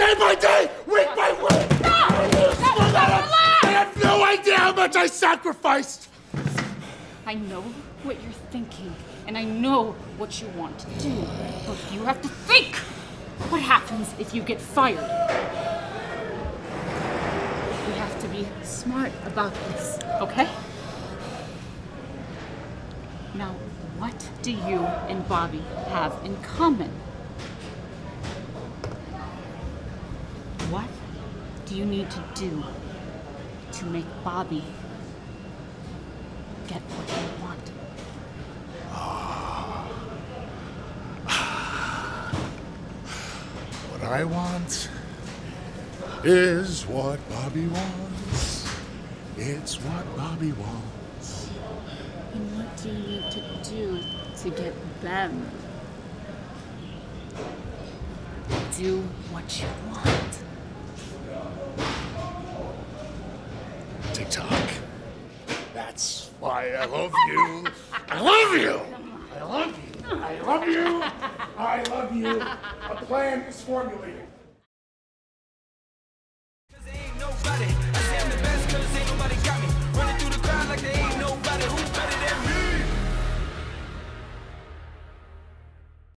Day by day, week by week. I have no idea how much I sacrificed. I know what you're thinking, and I know what you want to do. But you have to think. What happens if you get fired? You have to be smart about this, okay? Now, what do you and Bobby have in common? What do you need to do to make Bobby get what you want? What I want is what Bobby wants. It's what Bobby wants. And what do you need to do to get them? Do what you want. TikTok. That's why I love you. I love you. I love you. I love you. I love you. A plan is formulated.